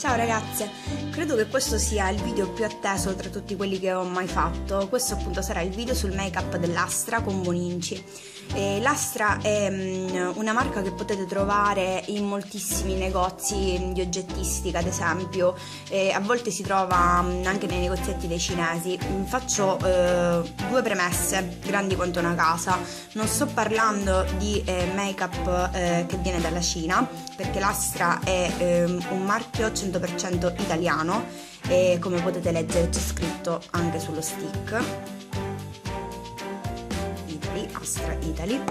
Ciao ragazze, credo che questo sia il video più atteso tra tutti quelli che ho mai fatto. Questo appunto sarà il video sul make-up dell'Astra con Boninci. L'Astra è una marca che potete trovare in moltissimi negozi di oggettistica, ad esempio, a volte si trova anche nei negozietti dei cinesi. Faccio due premesse grandi quanto una casa. Non sto parlando di make-up che viene dalla Cina, perché l'Astra è un marchio 100% italiano e come potete leggere c'è scritto anche sullo stick Italy, Astra Italy.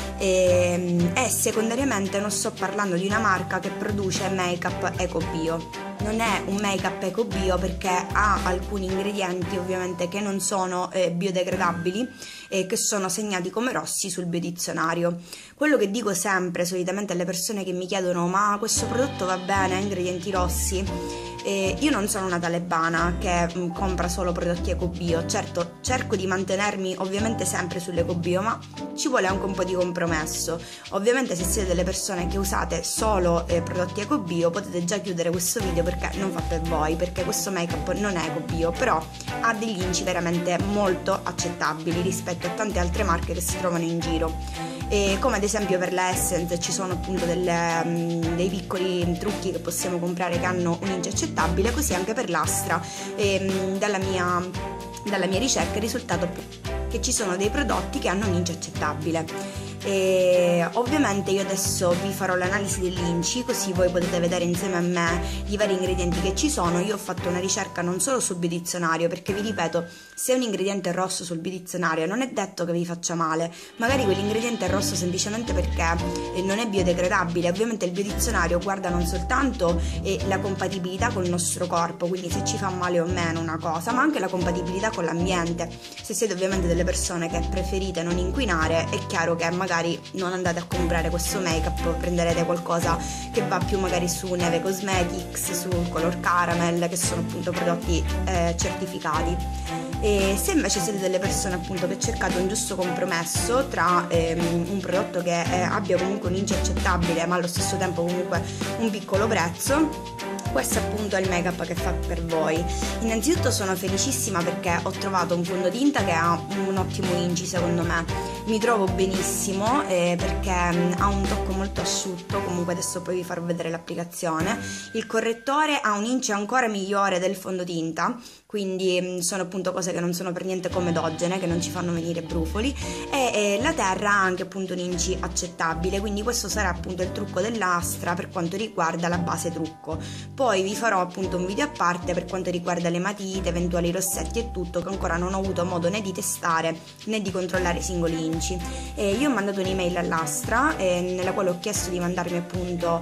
E secondariamente non sto parlando di una marca che produce make-up eco-bio. Non è un make-up eco-bio perché ha alcuni ingredienti ovviamente che non sono biodegradabili e che sono segnati come rossi sul biodizionario. Quello che dico sempre solitamente alle persone che mi chiedono ma questo prodotto va bene, ha ingredienti rossi? Io non sono una talebana che compra solo prodotti eco-bio. Certo, cerco di mantenermi ovviamente sempre sull'eco-bio, ma ci vuole anche un po' di compromesso. Ovviamente se siete delle persone che usate solo prodotti eco-bio potete già chiudere questo video perché non fa per voi, perché questo make-up non è eco-bio, però ha degli inci veramente molto accettabili rispetto a tante altre marche che si trovano in giro. E come ad esempio per la Essence ci sono appunto dei piccoli trucchi che possiamo comprare che hanno un inci accettabile, così anche per l'Astra. Dalla mia ricerca è risultato che ci sono dei prodotti che hanno un inci accettabile. E ovviamente io adesso vi farò l'analisi dell'inci, così voi potete vedere insieme a me i vari ingredienti che ci sono. Io ho fatto una ricerca non solo sul biodizionario, perché vi ripeto, se un ingrediente è rosso sul biodizionario non è detto che vi faccia male, magari quell'ingrediente è rosso semplicemente perché non è biodegradabile. Ovviamente il biodizionario guarda non soltanto la compatibilità col nostro corpo, quindi se ci fa male o meno una cosa, ma anche la compatibilità con l'ambiente. Se siete ovviamente delle persone che preferite non inquinare, è chiaro che magari non andate a comprare questo make-up, prenderete qualcosa che va più magari su Neve Cosmetics, su Color Caramel, che sono appunto prodotti certificati. E se invece siete delle persone appunto che cercate un giusto compromesso tra un prodotto che abbia comunque un inci accettabile ma allo stesso tempo comunque un piccolo prezzo, questo appunto è il make-up che fa per voi. Innanzitutto sono felicissima perché ho trovato un fondotinta che ha un ottimo inci, secondo me. Mi trovo benissimo perché ha un tocco molto asciutto, comunque adesso poi vi farò vedere l'applicazione. Il correttore ha un inci ancora migliore del fondotinta, quindi sono appunto cose che non sono per niente comedogene, che non ci fanno venire brufoli, e la terra ha anche appunto un inci accettabile, quindi questo sarà appunto il trucco dell'Astra per quanto riguarda la base trucco. Poi vi farò appunto un video a parte per quanto riguarda le matite, eventuali rossetti e tutto, che ancora non ho avuto modo né di testare né di controllare i singoli inci. Io ho mandato un'email all'Astra nella quale ho chiesto di mandarmi appunto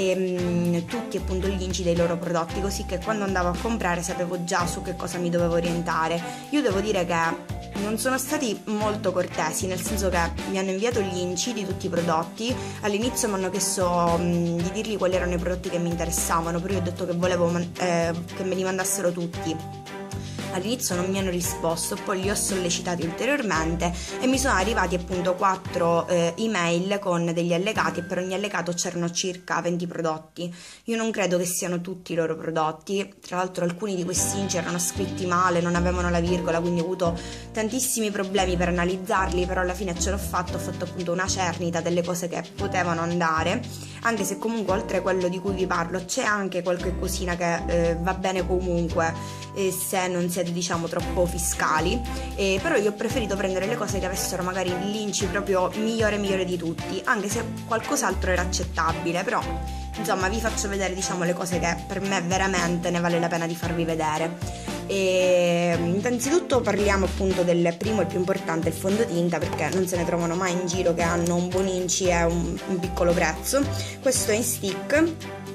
tutti appunto gli inci dei loro prodotti, così che quando andavo a comprare sapevo già su che cosa mi dovevo orientare. Io devo dire che non sono stati molto cortesi, nel senso che mi hanno inviato gli inci di tutti i prodotti. All'inizio mi hanno chiesto di dirgli quali erano i prodotti che mi interessavano, però io ho detto che volevo che me li mandassero tutti. All'inizio non mi hanno risposto, poi li ho sollecitati ulteriormente e mi sono arrivati appunto 4 email con degli allegati, e per ogni allegato c'erano circa 20 prodotti. Io non credo che siano tutti i loro prodotti, tra l'altro alcuni di questi inci erano scritti male, non avevano la virgola, quindi ho avuto tantissimi problemi per analizzarli, però alla fine ce l'ho fatto, ho fatto appunto una cernita delle cose che potevano andare, anche se comunque oltre a quello di cui vi parlo c'è anche qualche cosina che va bene comunque se non siete diciamo troppo fiscali, però io ho preferito prendere le cose che avessero magari l'inci proprio migliore di tutti, anche se qualcos'altro era accettabile, però insomma vi faccio vedere diciamo le cose che per me veramente ne vale la pena di farvi vedere. Innanzitutto parliamo appunto del primo e più importante, il fondotinta, perché non se ne trovano mai in giro che hanno un buon inci e un piccolo prezzo. Questo è in stick,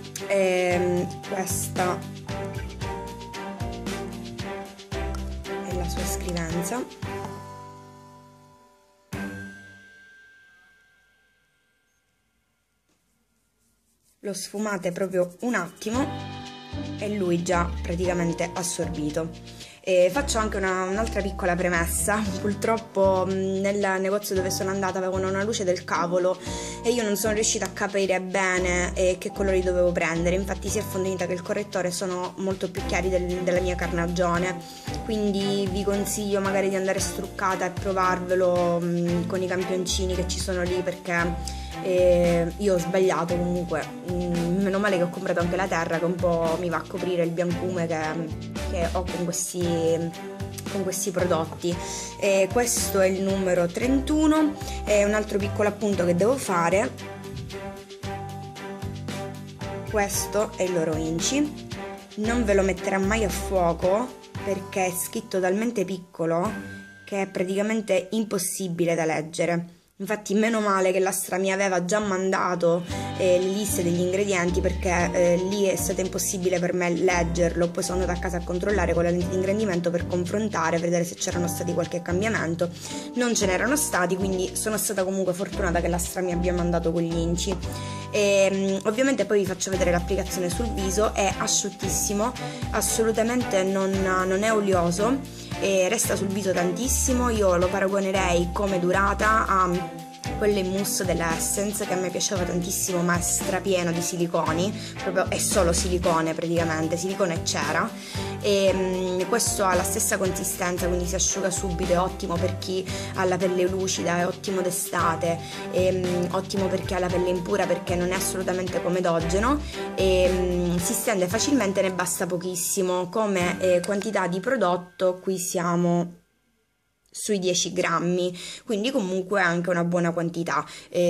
questa è la sua scrivenza. Lo sfumate proprio un attimo e lui già praticamente assorbito. E faccio anche un'altra piccola premessa: purtroppo nel negozio dove sono andata avevano una luce del cavolo e io non sono riuscita a capire bene che colori dovevo prendere, infatti si è fondognita che il correttore sono molto più chiari della mia carnagione, quindi vi consiglio magari di andare struccata e provarvelo con i campioncini che ci sono lì, perché io ho sbagliato comunque, meno male che ho comprato anche la terra che un po' mi va a coprire il biancume che ho con questi prodotti. Questo è il numero 31. Un altro piccolo appunto che devo fare: questo è il loro inci, non ve lo metterà mai a fuoco perché è scritto talmente piccolo che è praticamente impossibile da leggere. Infatti meno male che l'Astra mi aveva già mandato le liste degli ingredienti, perché lì è stato impossibile per me leggerlo. Poi sono andata a casa a controllare con la lente di ingrandimento per confrontare, per vedere se c'erano stati qualche cambiamento. Non ce n'erano stati, quindi sono stata comunque fortunata che l'Astra mi abbia mandato quegli inci. Ovviamente poi vi faccio vedere l'applicazione sul viso, è asciuttissimo, assolutamente non è olioso e resta sul viso tantissimo. Io lo paragonerei come durata a quello in mousse della Essence, che a me piaceva tantissimo, ma è strapieno di siliconi, proprio è solo silicone praticamente, silicone e cera. Questo ha la stessa consistenza, quindi si asciuga subito, è ottimo per chi ha la pelle lucida, è ottimo d'estate, ottimo per chi ha la pelle impura perché non è assolutamente comedogeno, si stende facilmente, ne basta pochissimo. Come quantità di prodotto qui siamo sui 10 grammi, quindi comunque anche una buona quantità.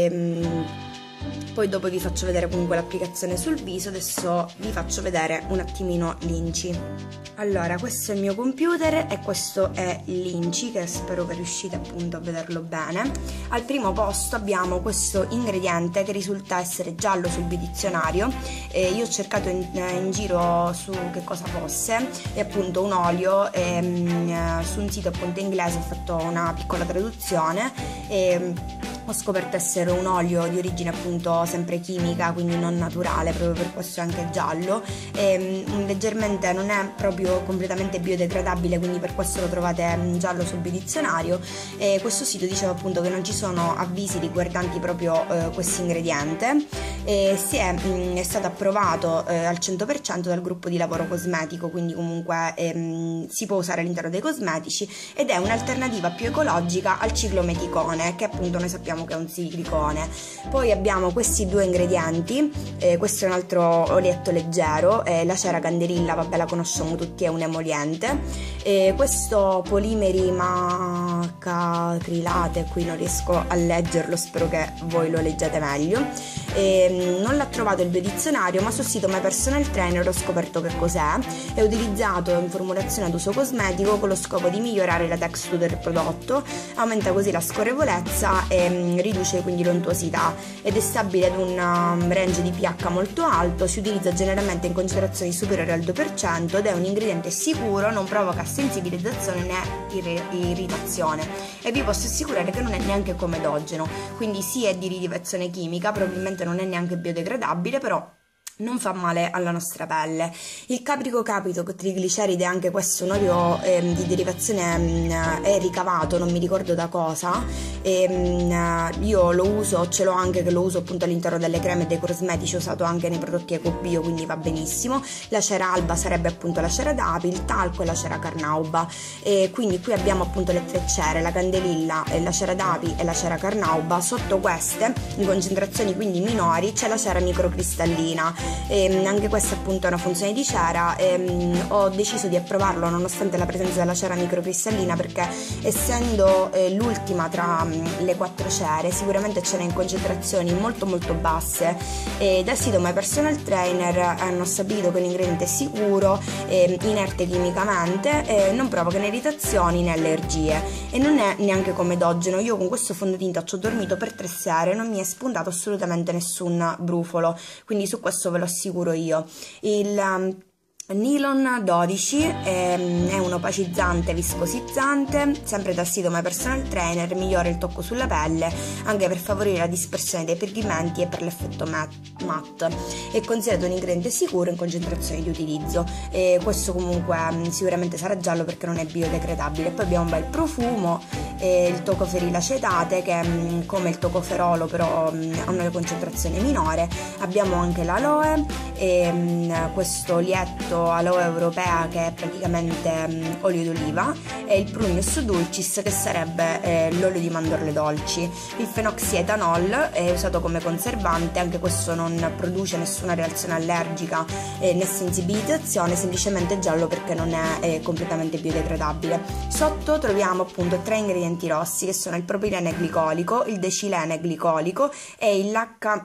Poi dopo vi faccio vedere comunque l'applicazione sul viso. Adesso vi faccio vedere un attimino l'inci. Allora, questo è il mio computer e questo è l'inci, che spero che riuscite appunto a vederlo bene. Al primo posto abbiamo questo ingrediente che risulta essere giallo sul dizionario. Io ho cercato in giro su che cosa fosse, è appunto un olio, su un sito appunto inglese ho fatto una piccola traduzione e ho scoperto essere un olio di origine appunto sempre chimica, quindi non naturale, proprio per questo è anche giallo, leggermente non è proprio completamente biodegradabile, quindi per questo lo trovate giallo sul dizionario. Questo sito diceva appunto che non ci sono avvisi riguardanti proprio questo ingrediente, è stato approvato al 100% dal gruppo di lavoro cosmetico, quindi comunque si può usare all'interno dei cosmetici ed è un'alternativa più ecologica al ciclometicone, che appunto noi sappiamo che è un silicone. Poi abbiamo questi due ingredienti, questo è un altro olietto leggero, la cera candelilla, vabbè, la conosciamo tutti, è un emoliente, questo polimeri macacrilate, qui non riesco a leggerlo, spero che voi lo leggiate meglio. Non l'ha trovato il biodizionario, ma sul sito My Personal Trainer ho scoperto che cos'è. È utilizzato in formulazione ad uso cosmetico con lo scopo di migliorare la texture del prodotto, aumenta così la scorrevolezza e riduce quindi l'untuosità ed è stabile ad un range di pH molto alto. Si utilizza generalmente in concentrazioni superiori al 2% ed è un ingrediente sicuro, non provoca sensibilizzazione né irritazione e vi posso assicurare che non è neanche comedogeno, quindi sì, è di rilevazione chimica, probabilmente non è neanche biodegradabile, però non fa male alla nostra pelle. Il caprico capito trigliceride, anche questo un olio di derivazione è ricavato, non mi ricordo da cosa, io lo uso, ce l'ho anche, che lo uso appunto all'interno delle creme e dei cosmetici, ho usato anche nei prodotti eco bio, quindi va benissimo. La cera alba sarebbe appunto la cera d'api, il talco e la cera carnauba, quindi qui abbiamo appunto le tre cere, la candelilla, la cera d'api e la cera carnauba. Sotto queste, in concentrazioni quindi minori, c'è la cera microcristallina. Anche questa appunto è una funzione di cera. Ho deciso di approvarlo nonostante la presenza della cera microcristallina, perché essendo l'ultima tra le 4 cere sicuramente ce n'è in concentrazioni molto basse, e dal sito My Personal Trainer hanno stabilito che l'ingrediente è sicuro, inerte chimicamente, non provoca né irritazioni né allergie e non è neanche comedogeno. Io con questo fondotinta ci ho dormito per 3 sere, non mi è spuntato assolutamente nessun brufolo, quindi su questo ve lo assicuro io. Nylon 12 è un opacizzante viscosizzante, sempre dal sito My Personal Trainer, migliora il tocco sulla pelle anche per favorire la dispersione dei pigmenti e per l'effetto matte. È considerato un ingrediente sicuro in concentrazione di utilizzo, e questo comunque sicuramente sarà giallo perché non è biodegradabile. Poi abbiamo un bel profumo, il tocoferil acetate, che come il tocoferolo però ha una concentrazione minore. Abbiamo anche l'aloe e questo lietto aloe europea che è praticamente olio d'oliva, e il Prunus dulcis che sarebbe l'olio di mandorle dolci. Il fenoxietanol è usato come conservante, anche questo non produce nessuna reazione allergica né sensibilizzazione, semplicemente giallo perché non è completamente biodegradabile. Sotto troviamo appunto 3 ingredienti rossi che sono il propilene glicolico, il decilene glicolico e il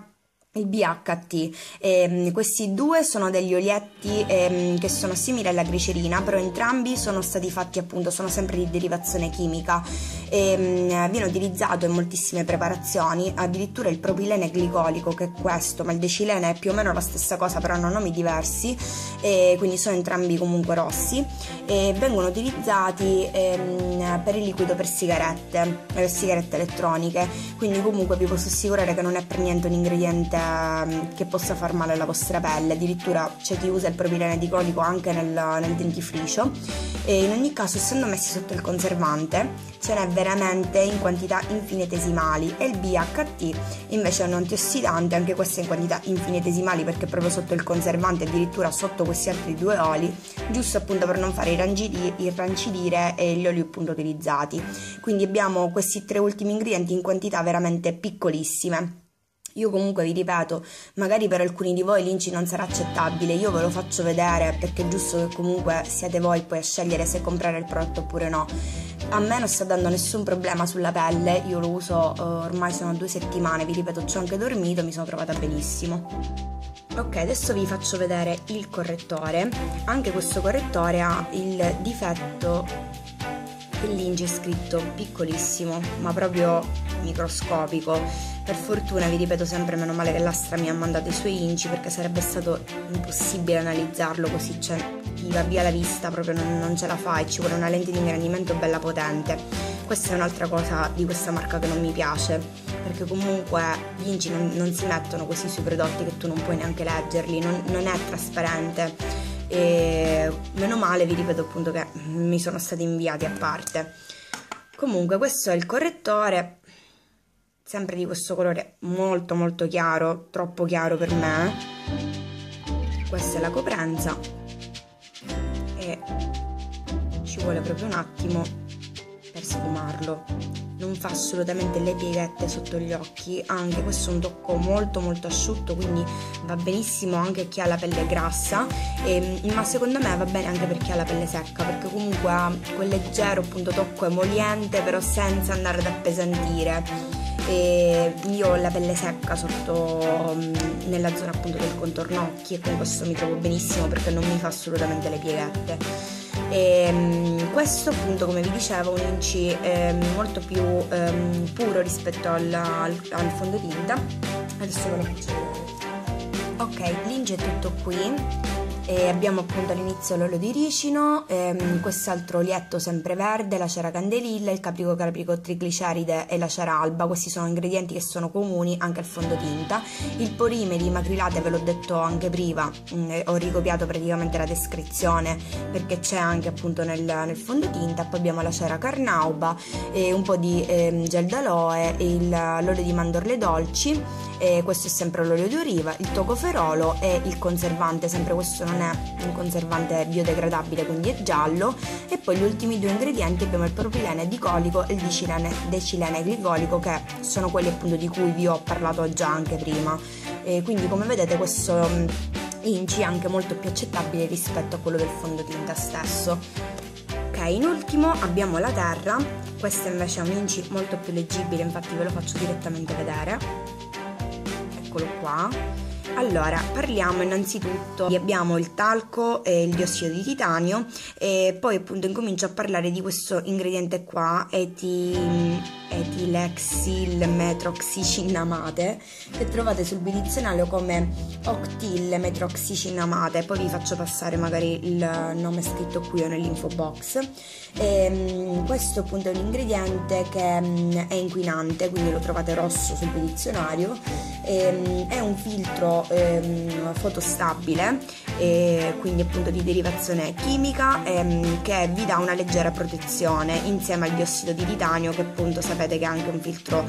BHT. Questi due sono degli olietti che sono simili alla glicerina, però entrambi sono stati fatti appunto, sono sempre di derivazione chimica, viene utilizzato in moltissime preparazioni. Addirittura il propilene glicolico, che è questo, ma il decilene è più o meno la stessa cosa, però hanno nomi diversi, quindi sono entrambi comunque rossi, e vengono utilizzati per il liquido per sigarette elettroniche, quindi comunque vi posso assicurare che non è per niente un ingrediente che possa far male alla vostra pelle. Addirittura c'è chi usa il propilene glicolico anche nel dentifricio, e in ogni caso, essendo messi sotto il conservante, ce n'è veramente in quantità infinitesimali, e il BHT invece è un antiossidante, anche questo in quantità infinitesimali perché è proprio sotto il conservante, addirittura sotto questi altri due oli, giusto appunto per non fare irrancidire gli oli appunto utilizzati. Quindi abbiamo questi 3 ultimi ingredienti in quantità veramente piccolissime. Io comunque vi ripeto, magari per alcuni di voi l'inci non sarà accettabile, io ve lo faccio vedere perché è giusto che comunque siate voi poi a scegliere se comprare il prodotto oppure no. A me non sta dando nessun problema sulla pelle, io lo uso ormai sono 2 settimane, vi ripeto, ci ho anche dormito, mi sono trovata benissimo. Ok, adesso vi faccio vedere il correttore. Anche questo correttore ha il difetto che l'inci è scritto piccolissimo, ma proprio microscopico. Per fortuna, vi ripeto sempre, meno male che l'Astra mi ha mandato i suoi inci, perché sarebbe stato impossibile analizzarlo così, cioè ti va via la vista, proprio non ce la fa, e ci vuole una lente di ingrandimento bella potente. Questa è un'altra cosa di questa marca che non mi piace, perché comunque gli inci non si mettono così sui prodotti che tu non puoi neanche leggerli, non è trasparente, e meno male, vi ripeto appunto, che mi sono stati inviati a parte. Comunque questo è il correttore, sempre di questo colore molto molto chiaro, troppo chiaro per me. Questa è la coprenza e ci vuole proprio un attimo per sfumarlo. Non fa assolutamente le pieghette sotto gli occhi, anche questo è un tocco molto molto asciutto, quindi va benissimo anche a chi ha la pelle grassa, ma secondo me va bene anche per chi ha la pelle secca, perché comunque ha quel leggero appunto tocco emoliente, però senza andare ad appesantire. E io ho la pelle secca sotto nella zona appunto del contorno occhi, e con questo mi trovo benissimo perché non mi fa assolutamente le pieghette. Questo appunto, come vi dicevo, un inci molto più puro rispetto al fondotinta. Adesso ve lo faccio vedere. Ok, l'inci è tutto qui. Abbiamo appunto all'inizio l'olio di ricino, quest'altro olietto sempre verde, la cera candelilla, il caprico trigliceride e la cera alba. Questi sono ingredienti che sono comuni anche al fondotinta. Il porime di macrilate ve l'ho detto anche prima, ho ricopiato praticamente la descrizione perché c'è anche appunto nel fondotinta. Poi abbiamo la cera carnauba, un po' di gel d'aloe, l'olio di mandorle dolci, questo è sempre l'olio di oliva, il tocoferolo e il conservante, sempre questo non è un conservante biodegradabile, quindi è giallo. E poi gli ultimi 2 ingredienti abbiamo il propilene glicolico e il decilene glicolico, che sono quelli appunto di cui vi ho parlato già anche prima. Quindi come vedete questo inci è anche molto più accettabile rispetto a quello del fondotinta stesso. Ok, in ultimo abbiamo la terra. Questo invece è un inci molto più leggibile, infatti ve lo faccio direttamente vedere, eccolo qua. Allora, parliamo innanzitutto, abbiamo il talco e il diossido di titanio e poi appunto incomincio a parlare di questo ingrediente qua, etilexilmetroxicinnamate, che trovate sul bidizionario come octilmetroxicinnamate, poi vi faccio passare magari il nome scritto qui o nell'info box. Questo appunto è un ingrediente che è inquinante, quindi lo trovate rosso sul bidizionario, è un filtro fotostabile, quindi appunto di derivazione chimica, che vi dà una leggera protezione insieme al diossido di titanio, che appunto sapete che è anche un filtro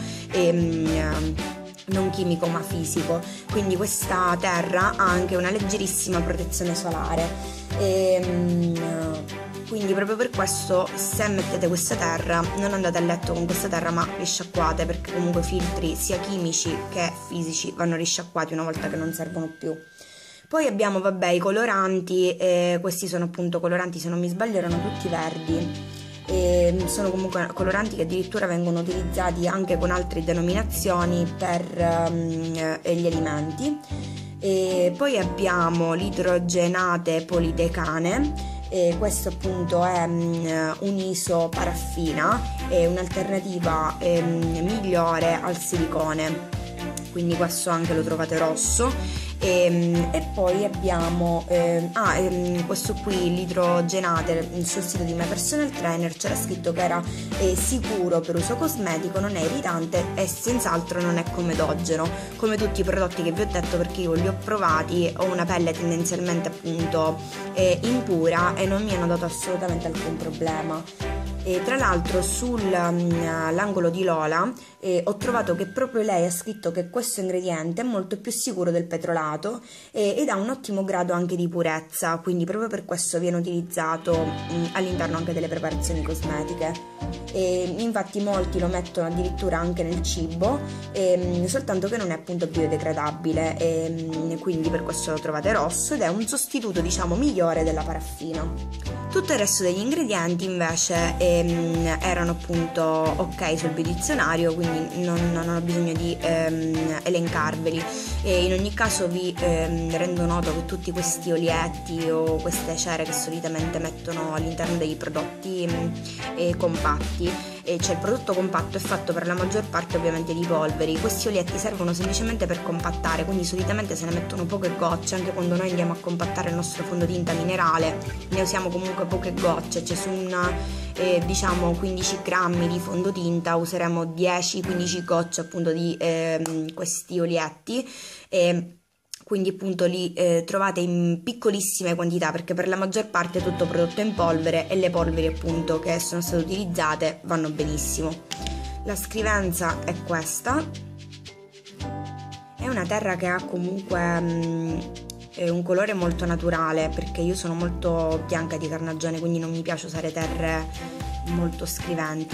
non chimico ma fisico, quindi questa terra ha anche una leggerissima protezione solare, quindi proprio per questo, se mettete questa terra, non andate a letto con questa terra ma risciacquate, perché comunque i filtri sia chimici che fisici vanno risciacquati una volta che non servono più. Poi abbiamo, vabbè, i coloranti, questi sono appunto coloranti, se non mi sbaglio erano tutti verdi, sono comunque coloranti che addirittura vengono utilizzati anche con altre denominazioni per gli alimenti. E poi abbiamo l'idrogenate polidecane, questo appunto è un'isoparaffina, è un'alternativa migliore al silicone, quindi questo anche lo trovate rosso. E poi abbiamo questo qui, l'idrogenate, sul sito di My Personal Trainer c'era scritto che era sicuro per uso cosmetico, non è irritante e senz'altro non è comedogeno, come tutti i prodotti che vi ho detto, perché io li ho provati, ho una pelle tendenzialmente appunto impura e non mi hanno dato assolutamente alcun problema. E tra l'altro sull'angolo di Lola ho trovato che proprio lei ha scritto che questo ingrediente è molto più sicuro del petrolato ed ha un ottimo grado anche di purezza, quindi proprio per questo viene utilizzato all'interno anche delle preparazioni cosmetiche. Infatti molti lo mettono addirittura anche nel cibo, soltanto che non è appunto biodegradabile, quindi per questo lo trovate rosso ed è un sostituto, diciamo, migliore della paraffina. Tutto il resto degli ingredienti invece erano appunto ok sul bidizionario, quindi non ho bisogno di elencarveli. In ogni caso vi rendo noto che tutti questi olietti o queste cere che solitamente mettono all'interno dei prodotti compatti, cioè il prodotto compatto è fatto per la maggior parte ovviamente di polveri, questi olietti servono semplicemente per compattare, quindi solitamente se ne mettono poche gocce, anche quando noi andiamo a compattare il nostro fondotinta minerale ne usiamo comunque poche gocce, cioè su diciamo 15 grammi di fondotinta useremo 10-15 gocce appunto di questi olietti, quindi appunto li trovate in piccolissime quantità, perché per la maggior parte è tutto prodotto in polvere e le polveri appunto che sono state utilizzate vanno benissimo. La scrivenza è questa, è una terra che ha comunque un colore molto naturale, perché io sono molto bianca di carnagione, quindi non mi piace usare terre molto scriventi.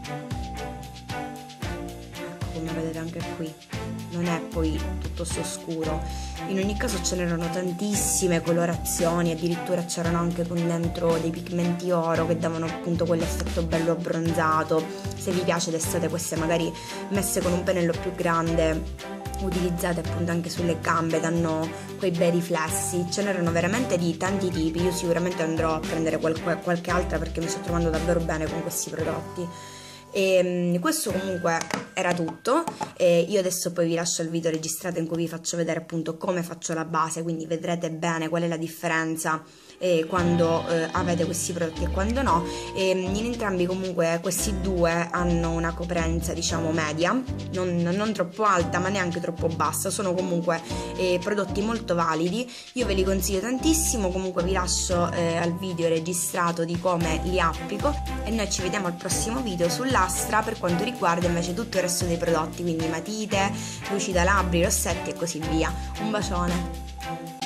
Ecco, come vedete anche qui non è poi tutto scuro. In ogni caso ce n'erano tantissime colorazioni, addirittura c'erano anche con dentro dei pigmenti oro che davano appunto quell'effetto bello abbronzato. Se vi piace d'estate queste magari messe con un pennello più grande, utilizzate appunto anche sulle gambe, danno quei bei riflessi. Ce n'erano veramente di tanti tipi, io sicuramente andrò a prendere qualche altra perché mi sto trovando davvero bene con questi prodotti. E questo comunque era tutto, io adesso poi vi lascio il video registrato in cui vi faccio vedere appunto come faccio la base, quindi vedrete bene qual è la differenza quando avete questi prodotti e quando no. In entrambi comunque questi due hanno una coprenza diciamo media, non troppo alta ma neanche troppo bassa, sono comunque prodotti molto validi, io ve li consiglio tantissimo. Comunque vi lascio al video registrato di come li applico e noi ci vediamo al prossimo video sull'Astra per quanto riguarda invece tutto il resto dei prodotti, quindi matite, lucida labbri, rossetti e così via. Un bacione!